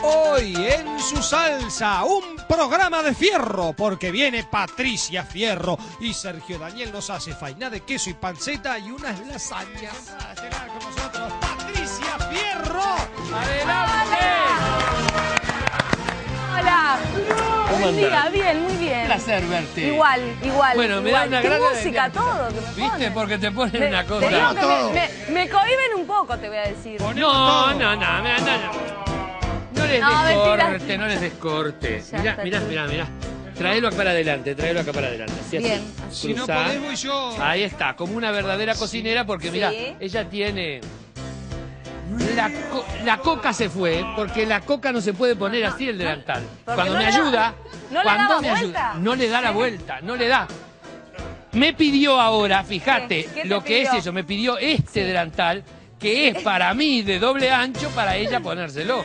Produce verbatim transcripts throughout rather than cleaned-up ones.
Hoy en Su Salsa, un programa de fierro, porque viene Patricia Fierro y Sergio Daniel nos hace faina de queso y panceta y unas lasañas. A llegar con nosotros, Patricia Fierro. ¡Adelante! Hola. ¿Cómo Buen día, andás? bien, muy bien. Un placer verte. Igual, igual. Bueno, me igual. da una Qué gran música, alegría. todo que me ¿Viste? ponen. Porque te ponen Me- una te cosa. digo que Todo. me, me, me cohiben un poco, te voy a decir. No, no, no, mira, no, no. No les No, mentira. descorte, no les descorte. Ya Mirá, está mirá, todo. mirá, mirá. Traelo acá para adelante, traelo acá para adelante. Así, así. Bien. Si no Cruzá. podés, voy yo. Ahí está, como una verdadera cocinera, porque mira, Sí. ella tiene... La, co- la coca se fue, porque la coca no se puede poner así el delantal. Porque Cuando no me le da- ayuda, ¿no le cuando daba me vuelta? ayuda, no le da la vuelta, no le da. Me pidió ahora, fíjate, ¿Qué? ¿Qué te lo que pidió? es eso, me pidió este delantal, que es para mí de doble ancho, para ella ponérselo.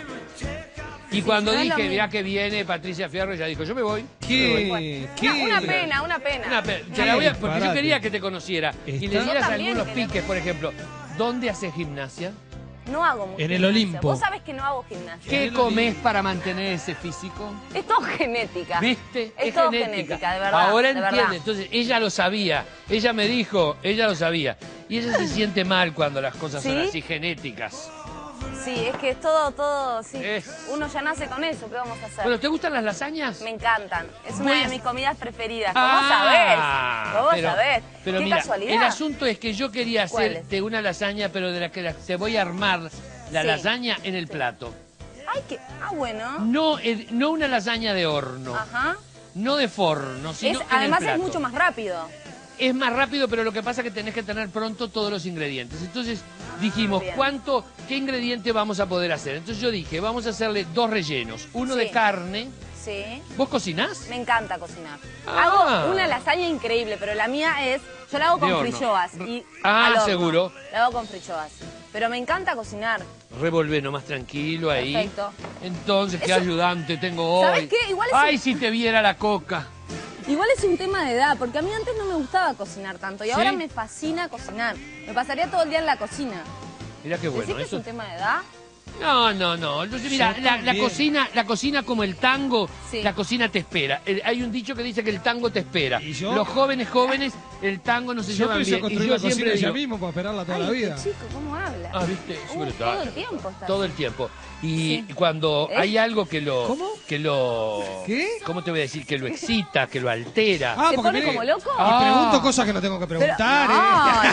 Y cuando no es lo dije, mismo. mirá que viene Patricia Fierro, ella dijo, yo me voy. ¿Qué? ¿Qué? Una, una pena, una pena. Una pe- te la voy a- porque yo Disparate. quería que te conociera y Está- le dieras Yo también algunos quería. piques, por ejemplo. ¿Dónde haces gimnasia? No hago mucho En el gimnasia. Olimpo. Vos sabés que no hago gimnasia. ¿Qué el comes Olimpo. para mantener ese físico? Es todo genética. ¿Viste? Es, todo genética, de verdad. Ahora de entiende. verdad. Entonces, ella lo sabía. Ella me dijo, ella lo sabía. Y ella se siente mal cuando las cosas son ¿Sí? así genéticas. Sí, es que es todo, todo, sí. Es- Uno ya nace con eso, ¿qué vamos a hacer? Bueno, ¿te gustan las lasañas? Me encantan. Es una Voy a- de mis comidas preferidas. ¿Cómo Ah, sabés? ¿Cómo pero- sabés? Pero ¿Qué mira, casualidad? el asunto es que yo quería ¿Cuál hacerte una lasaña, pero de la que la- te voy a armar la Sí. lasaña en el plato. Ay, que... Ah, bueno. No, eh, no una lasaña de horno, Ajá. no de forno, Es, sino en el además es plato. mucho más rápido. Es más rápido, pero lo que pasa es que tenés que tener pronto todos los ingredientes. Entonces dijimos, bien. ¿cuánto, qué ingrediente vamos a poder hacer? Entonces yo dije, vamos a hacerle dos rellenos. Uno Sí. de carne. Sí. ¿Vos cocinás? Me encanta cocinar. Ah. Hago una lasaña increíble, pero la mía es... Yo la hago De con horno. frilloas. Y Ah, al horno. seguro. La hago con frilloas. Pero me encanta cocinar. Revolvé nomás tranquilo ahí. Perfecto. Entonces, qué Eso- ayudante tengo hoy. ¿Sabés qué? Igual es Ay, un- si te viera la coca. Igual es un tema de edad, porque a mí antes no me gustaba cocinar tanto y ¿Sí? ahora me fascina cocinar. Me pasaría todo el día en la cocina. Mira qué bueno. ¿Decís que Eso... es un tema de edad? No, no, no. Entonces, mira, Yo la, la también. cocina, la cocina como el tango, Sí. la cocina te espera. El- hay un dicho que dice que el tango te espera. ¿Y yo? Los jóvenes jóvenes, el tango no se Yo llevan empecé a bien. Y construir yo la cocina siempre ella digo, mismo para esperarla toda Ay, la vida. este chico, ¿cómo habla? ah, viste, Uh, Sobre todo el tiempo está. todo el tiempo. Y Sí. cuando ¿Eh? hay algo que lo, ¿Cómo? que lo, ¿Qué? ¿cómo te voy a decir? Que lo excita, que lo altera. Ah, ¿Se porque pone mire, como loco? Y Ah. pregunto cosas que no tengo que Pero- preguntar, no, ¿eh?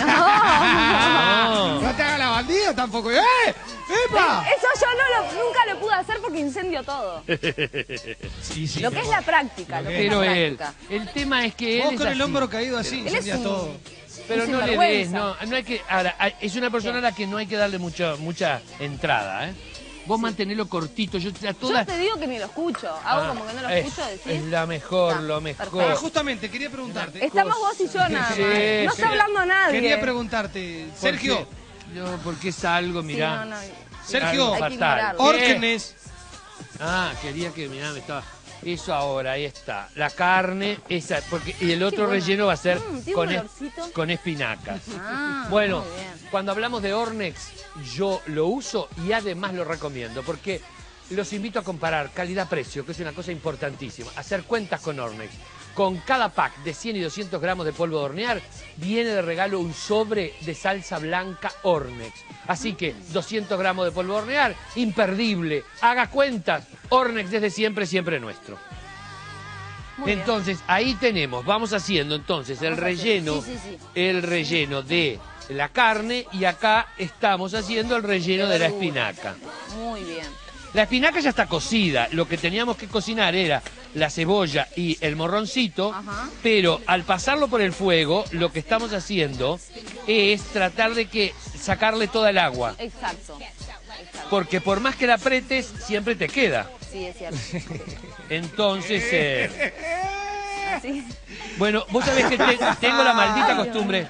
no. No. No te hagas la bandida tampoco. ¡Eh! ¡Epa! Eso yo no lo- nunca lo pude hacer porque incendio todo. Sí, sí. Lo que es la práctica, lo que es Pero la él, práctica. el tema es que él Vos es con el así. hombro caído así, Él es incendias un- todo. Pero un no le des, sinvergüenza. no, no hay que, ahora, hay- es una persona a la que no hay que darle mucha, mucha entrada, ¿eh? Vos mantenelo cortito, yo a todas... Yo te digo que ni lo escucho. Hago Ah, como que no lo es, escucho decir. es la mejor, Está, lo mejor. Ah, perfecto. justamente, quería preguntarte. Estamos vos y yo nada más. Sí, no sí. está hablando nadie. Quería preguntarte, Porque- Sergio, No, porque es algo, Sí, mirá. no, no. Sergio, algo Hay que fatal. ignorarlo. Órgenes. Ah, quería que, mirá, me estaba... Eso ahora, ahí está. La carne, esa, porque, y el otro bueno. relleno va a ser Mm, tiene con, un es- olorcito. con espinacas. Ah, Bueno, muy bien. cuando hablamos de Ornex, yo lo uso y además lo recomiendo, porque los invito a comparar calidad-precio, que es una cosa importantísima, hacer cuentas con Ornex. Con cada pack de cien y doscientos gramos de polvo de hornear, viene de regalo un sobre de salsa blanca Ornex. Así que doscientos gramos de polvo de hornear, imperdible. Haga cuentas, Ornex desde siempre, siempre nuestro. Muy bien. Entonces, ahí tenemos, vamos haciendo entonces el Vamos haciendo. relleno, Sí, sí, sí. el relleno de la carne y acá estamos haciendo el relleno De de la verdura. espinaca. Muy bien. La espinaca ya está cocida, lo que teníamos que cocinar era la cebolla y el morroncito, Ajá. pero al pasarlo por el fuego, lo que estamos haciendo es tratar de que sacarle toda el agua, Exacto. Exacto. porque por más que la apretes, siempre te queda. Sí, es cierto. Entonces, eh, Así. bueno, vos sabés que te- tengo la maldita Ay, costumbre,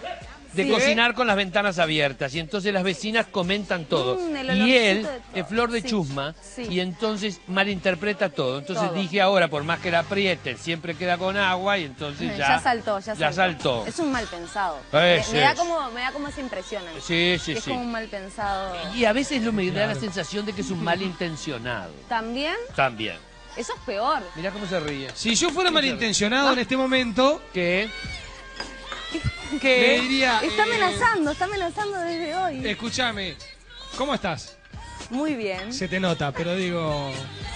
de Sí. cocinar con las ventanas abiertas y entonces las vecinas comentan todo. Mm, el y olorcito él de todo. es flor de Sí, chusma sí. y entonces malinterpreta todo. Entonces Todo. dije ahora, por más que la aprieten, siempre queda con agua y entonces ya... Ya saltó, ya saltó. Ya saltó. Es un mal pensado. Es, me, me da es. como, me da como esa impresión. a mí. Sí, sí, Que es sí. como un mal pensado. Y a veces lo me da la Claro. sensación de que es un malintencionado. También, También. eso es peor. Mirá cómo se ríe. Si yo fuera malintencionado en este momento, ¿Qué? le ¿Qué? diría... Está eh, amenazando, está amenazando desde hoy. Escúchame, ¿cómo estás? Muy bien. Se te nota, pero digo...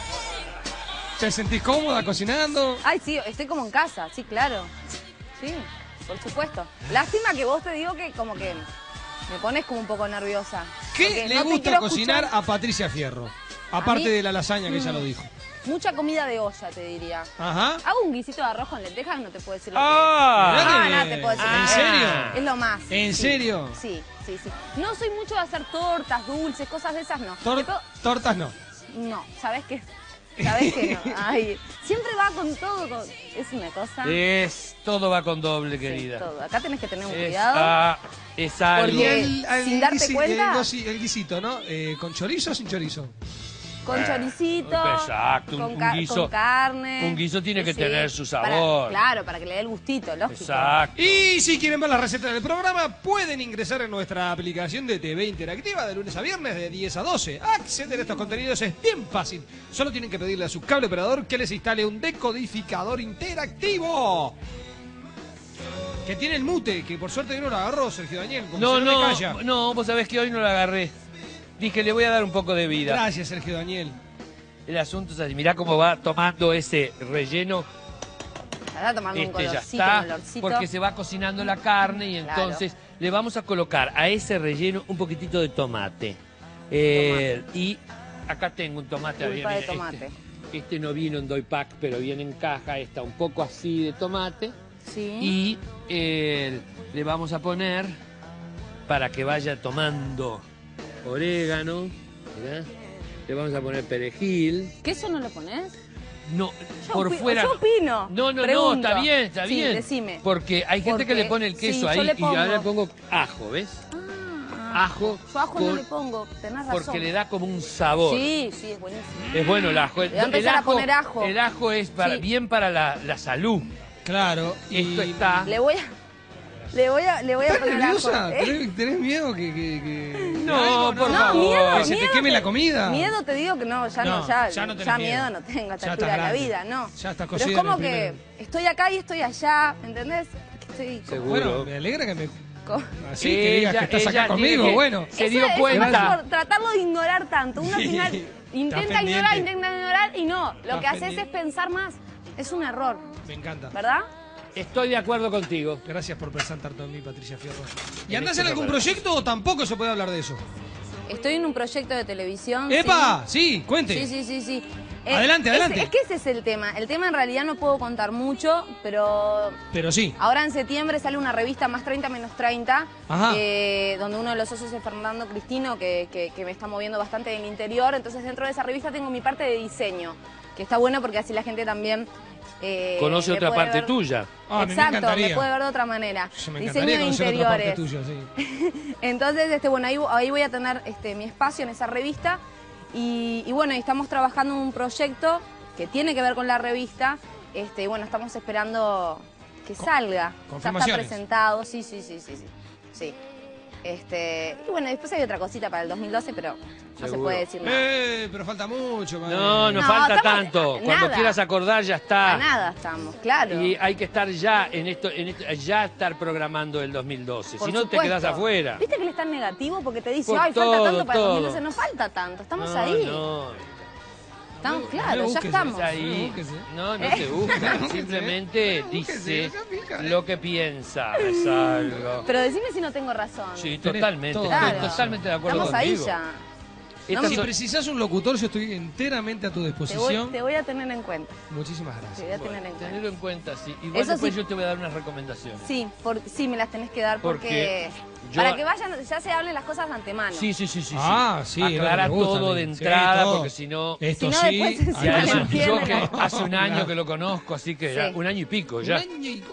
¿Te sentís cómoda cocinando? Ay, sí, estoy como en casa, sí, claro. Sí, por supuesto. Lástima que vos te digo que como que me pones como un poco nerviosa. ¿Qué Porque le no te gusta quiero cocinar escuchar a Patricia Fierro? Aparte mí? de la lasaña que ella Mm. lo dijo. Mucha comida de olla, te diría. Ajá. Hago un guisito de arroz con lentejas, no te puedo decir lo Ah. que es. Mirá Ah, que no bien. te puedo decir lo ¿En que es. serio? Es lo más. ¿En sí. serio? Sí, sí, sí. No soy mucho de hacer tortas, dulces, cosas de esas, no. Tor- Te puedo- tortas no. No, ¿sabes qué? ¿Sabes qué no? Ay, siempre va con todo. con- Es una cosa... Es, todo va con doble, Sí, querida. todo. Acá tenés que tener un Es, cuidado. ah, es algo. Porque- Y el, sin darte guisi- cuenta- El, gosi- el guisito, ¿no? Eh, ¿Con chorizo o sin chorizo? Con Eh, choricito, exacto, un- con, un ca- guiso- con carne. un guiso tiene que tener su para- sabor. claro, para que le dé el gustito, lógico. Exacto. Y si quieren ver las recetas del programa, pueden ingresar en nuestra aplicación de T V Interactiva de lunes a viernes de diez a doce. Acceder a estos contenidos es bien fácil. Solo tienen que pedirle a su cable operador que les instale un decodificador interactivo. Que tiene el mute, que por suerte hoy no lo agarró Sergio Daniel. porque No, si no, me calla. no, no, vos sabés que hoy no la agarré. Dije, le voy a dar un poco de vida. Gracias, Sergio Daniel. El asunto es así, mirá cómo va tomando ese relleno. Está tomando un Este ya colorcito, está, un olorcito. porque se va cocinando la carne y Claro. entonces le vamos a colocar a ese relleno un poquitito de tomate. Eh, y acá tengo un tomate. Pulpa mira, de tomate. Este, este no vino en doy pack, pero viene en caja, está un poco así de tomate. Sí. Y eh, le vamos a poner, para que vaya tomando orégano, mirá, le vamos a poner perejil. ¿Queso no lo pones? No, Yo por opi- fuera. yo opino. No, no, Pregunto. no, está bien, está Sí, bien. decime. Porque hay gente que Porque- le pone el queso sí, ahí yo le y ahora le pongo. pongo ajo, ¿ves? Ah, Ajo Yo ajo no con- le pongo, tenés razón. Porque le da como un sabor. Sí, sí, es buenísimo. Es bueno el ajo. Le voy a empezar el a poner ajo. El ajo es para, Sí. bien para la, la salud. Claro. Esto está. Le voy a... Le voy a, le voy a ¿Estás poner nerviosa? ajo. ¿eh? ¿Tenés, tenés miedo que, que, que- No, algo, por No, favor. miedo, ¿Que se te miedo queme te- la comida? Miedo te digo que no, ya no, No, ya, ya no tenés ya miedo. miedo no tengo a esta Ya altura estás de la grande. vida, no. Ya estás Pero cocida es en como el que primer- estoy acá y estoy allá, ¿entendés? Estoy como- Seguro. Bueno, me alegra que me... co- Así que digas que estás ella acá tiene conmigo, que- bueno. Se Eso dio es cuenta. más por tratarlo de ignorar tanto. Uno al Sí, final está intenta pendiente. ignorar, intenta ignorar y no. Lo Está que haces pendiente. es pensar más. Es un error, Me encanta. ¿verdad? Estoy de acuerdo contigo. Gracias por pensar tanto en mí, Patricia Fierro. ¿Y En andás este en algún programa. proyecto o tampoco se puede hablar de eso? Estoy en un proyecto de televisión. ¡Epa! Sí, cuente. Sí, sí, sí, sí. Eh, Adelante, ese- adelante. Es que ese es el tema. El tema en realidad no puedo contar mucho, pero Pero sí. ahora en septiembre sale una revista Más treinta menos treinta, Ajá. eh, donde uno de los socios es Fernando Cristino, que, que- que me está moviendo bastante en el interior. Entonces dentro de esa revista tengo mi parte de diseño, que está bueno porque así la gente también... eh, Conoce me otra puede parte ver- tuya. Ah, me- me Exacto, me, encantaría. puede ver de otra manera. Yo me Diseño encantaría de conocer otra parte interiores. tuya, sí. Entonces, este, bueno, ahí, ahí voy a tener este, mi espacio en esa revista y, y bueno, y estamos trabajando en un proyecto que tiene que ver con la revista. Este, y bueno, estamos esperando que salga. Ya está confirmaciones. presentado, sí, sí, sí, sí, sí. sí. Este, y bueno, después hay otra cosita para el dos mil doce, pero no se Seguro. puede decir nada. Eh, pero falta mucho, madre. No, no, No, falta estamos- tanto. nada. Cuando quieras acordar ya A está. nada estamos, claro. Y hay que estar ya en esto, en esto, ya estar programando el dos mil doce. Por Si no, te supuesto. quedas afuera. ¿Viste que él es tan negativo? Porque te dice, Por ay, todo, falta tanto para el todo. dos mil doce. No falta tanto, estamos No, ahí. no. Estamos, No, claro, no ya busques, estamos. Es ahí. búsquese. No, no ¿Eh? te busca. Búsquese. Simplemente Búsquese, dice esa pica, eh. lo que piensa. Es algo. Pero decime si no tengo razón. Sí, Tenés totalmente. todo. Estoy Claro. totalmente de acuerdo Estamos ahí contigo. ya. Estas No Si son- precisás un locutor, yo estoy enteramente a tu Te voy, disposición. te voy a tener en cuenta. Muchísimas Te gracias. voy a tener en cuenta. Tenerlo en cuenta, sí. Igual Eso después sí. yo te voy a dar unas recomendaciones. Sí, por- sí, me las tenés que dar porque... Porque yo- Para que vayan, ya se hablen las cosas de antemano. Sí, sí, sí, sí. Ah, sí, Aclara no, me gusta, todo sí. de Sí, entrada, todo. porque si no... Esto Si no, sí. después se Y Vale, además, yo entiende. que hace un año Claro. que lo conozco, así que ya Sí. un año y pico Un ya. año y-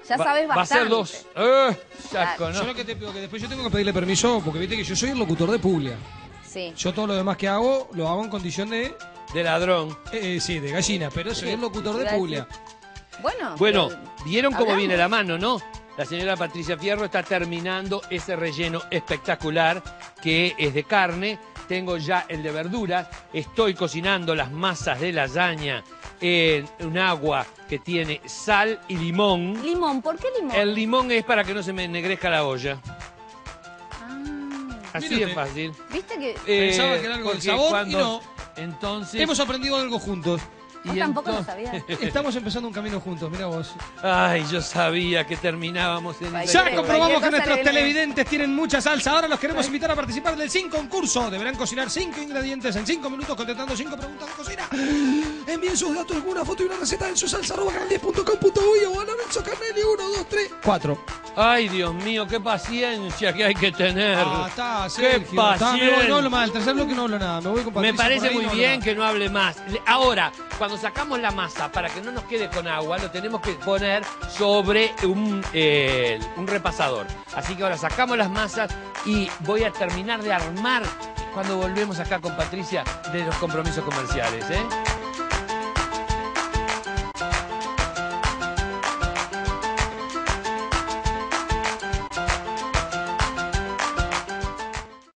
Ya sabes va, bastante. Va a ser dos. Eh, ya Claro. conozco. Yo lo que te pido que después yo tengo que pedirle permiso, porque viste que yo soy el locutor de Puglia. Sí. Yo todo lo demás que hago, lo hago en condición de, De ladrón. eh, sí, de gallina, pero soy Sí, el locutor de iba a Puglia. Bueno. Bueno, pero ¿vieron cómo hablamos. viene la mano, no? La señora Patricia Fierro está terminando ese relleno espectacular que es de carne. Tengo ya el de verduras. Estoy cocinando las masas de lasaña en un agua que tiene sal y limón. Limón, ¿por qué limón? El limón es para que no se me ennegrezca la olla. Ah, Así Mire de usted. fácil. ¿viste que Eh, Pensaba que era algo del porque sabor y cuando- no. Entonces... Hemos aprendido algo juntos. vos y tampoco lo entonces- sabías? Estamos empezando un camino juntos, mira vos. Ay, yo sabía que terminábamos en... Ay, esa- Ya Sí, comprobamos cualquier que cosa nuestros le viene. televidentes tienen mucha salsa. Ahora los queremos invitar a participar del Sin Concurso. Deberán cocinar cinco ingredientes en cinco minutos contestando cinco preguntas de cocina. Envíen sus datos, alguna foto y una receta en su salsa arroba canal diez punto com punto uy o a Lorenzo Carnelli. Uno, dos, tres, cuatro. Ay, Dios mío, qué paciencia que hay que tener. Ah, está, Qué Sergio. Está, me voy, paciencia. no hablo más. El tercer bloque no hablo nada. Me voy con Patricia Me parece por ahí, muy no hablo bien más. que no hable más. Le- Ahora, cuando sacamos la masa, para que no nos quede con agua, lo tenemos que poner sobre un, eh, un repasador. Así que ahora sacamos las masas y voy a terminar de armar cuando volvemos acá con Patricia de los compromisos comerciales, ¿eh?